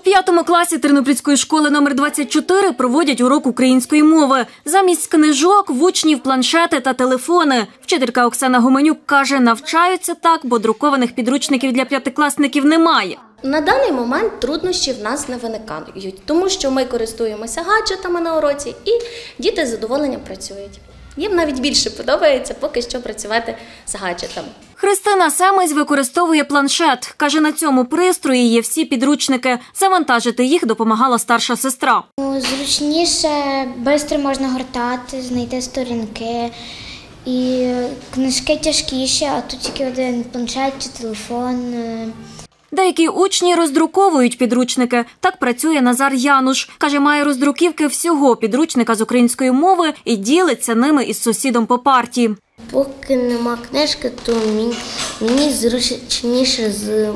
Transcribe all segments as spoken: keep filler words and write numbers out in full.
п'ятому класі Тернопільської школи номер двадцять чотири проводять урок української мови. Замість книжок в учнів планшети та телефони. Вчителька Оксана Гуменюк каже, навчаються так, бо друкованих підручників для п'ятикласників немає. На даний момент труднощі в нас не виникають, тому що ми користуємося гаджетами на уроці і діти з задоволенням працюють. Їм навіть більше подобається поки що працювати з гаджетами. Христина Семець використовує планшет. Каже, на цьому пристрої є всі підручники. Завантажити їх допомагала старша сестра. Зручніше, швидко можна гортати, знайти сторінки. І книжки тяжкіші, а тут тільки один планшет чи телефон. Деякі учні роздруковують підручники. Так працює Назар Януш. Каже, має роздруківки всього підручника з української мови і ділиться ними із сусідом по парті. Поки нема книжки, то мені, мені зручніше з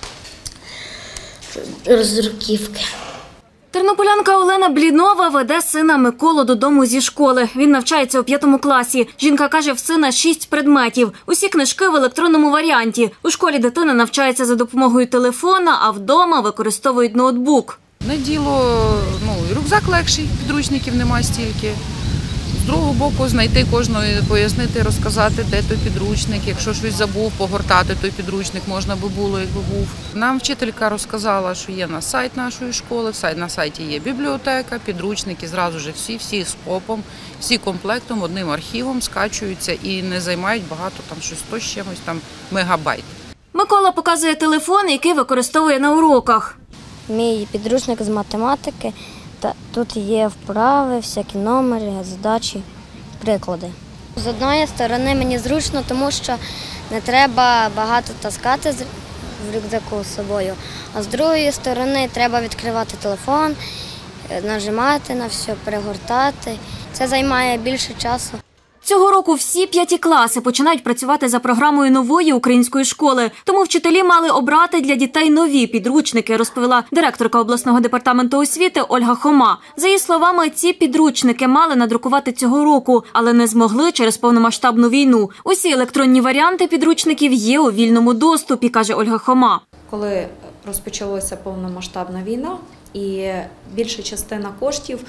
роздруківки. Тернополянка Олена Блінова веде сина Миколу додому зі школи. Він навчається у п'ятому класі. Жінка каже, в сина шість предметів. Усі книжки в електронному варіанті. У школі дитина навчається за допомогою телефона, а вдома використовують ноутбук. На діло, ну, рюкзак легший, підручників немає стільки. З другого боку, знайти кожного, пояснити, розказати, де той підручник. Якщо щось забув, погортати той підручник можна би було, якби був. Нам вчителька розказала, що є на сайт нашої школи, на сайті є бібліотека, підручники, зразу ж всі, всі з копом, всі комплектом, одним архівом скачуються і не займають багато, там щось сто з чимось, там мегабайт. Микола показує телефон, який використовує на уроках. Мій підручник з математики. Тут є вправи, всякі номери, задачі, приклади. З одної сторони мені зручно, тому що не треба багато таскати в рюкзаку з собою, а з другої сторони треба відкривати телефон, нажимати на все, перегортати. Це займає більше часу. Цього року всі п'яті класи починають працювати за програмою нової української школи. Тому вчителі мали обрати для дітей нові підручники, розповіла директорка обласного департаменту освіти Ольга Хома. За її словами, ці підручники мали надрукувати цього року, але не змогли через повномасштабну війну. Усі електронні варіанти підручників є у вільному доступі, каже Ольга Хома. Коли розпочалася повномасштабна війна, і більша частина коштів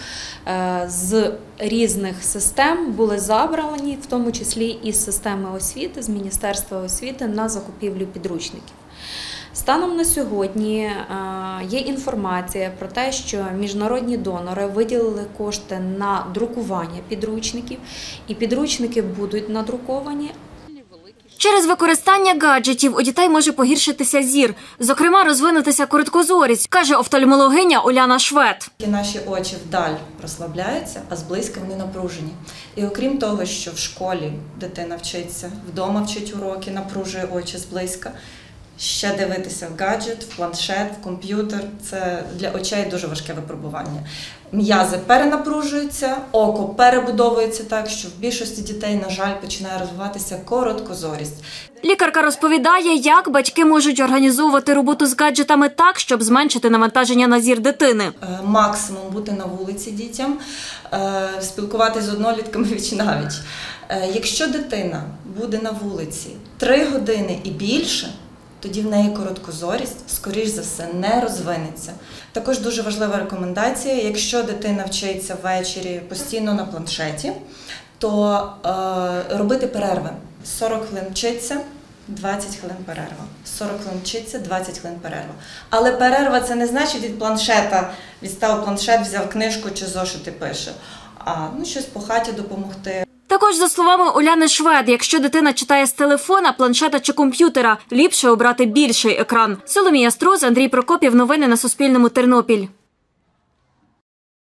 з різних систем були забрані, в тому числі і з системи освіти, з Міністерства освіти на закупівлю підручників. Станом на сьогодні є інформація про те, що міжнародні донори виділили кошти на друкування підручників, і підручники будуть надруковані. Через використання гаджетів у дітей може погіршитися зір. Зокрема, розвинутися короткозорість, каже офтальмологиня Уляна Швед. Наші очі вдаль розслабляються, а зблизька вони напружені. І окрім того, що в школі дитина вчиться, вдома вчить уроки, напружує очі зблизька, ще дивитися в гаджет, в планшет, в комп'ютер – це для очей дуже важке випробування. М'язи перенапружуються, око перебудовується так, що в більшості дітей, на жаль, починає розвиватися короткозорість. Лікарка розповідає, як батьки можуть організовувати роботу з гаджетами так, щоб зменшити навантаження на зір дитини. Максимум бути на вулиці дітям, спілкуватися з однолітками віч навіч. Якщо дитина буде на вулиці три години і більше, тоді в неї короткозорість, скоріш за все, не розвинеться. Також дуже важлива рекомендація, якщо дитина вчиться ввечері постійно на планшеті, то е, робити перерви. сорок хвилин вчиться, двадцять хвилин перерва. сорок хвилин вчиться, двадцять хвилин перерва. Але перерва – це не значить від планшета, відстав планшет, взяв книжку чи зошити пише, а ну, щось по хаті допомогти. Також, за словами Уляни Швед, якщо дитина читає з телефона, планшета чи комп'ютера, ліпше обрати більший екран. Соломія Струз, Андрій Прокопів. Новини на Суспільному. Тернопіль.